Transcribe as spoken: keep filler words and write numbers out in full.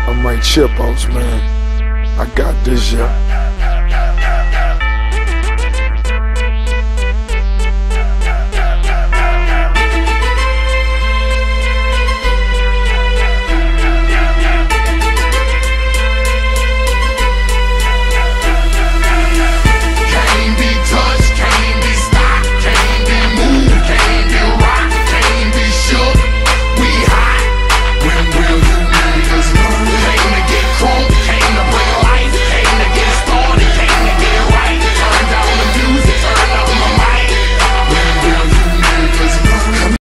I might chip outs, man. I got this, yeah.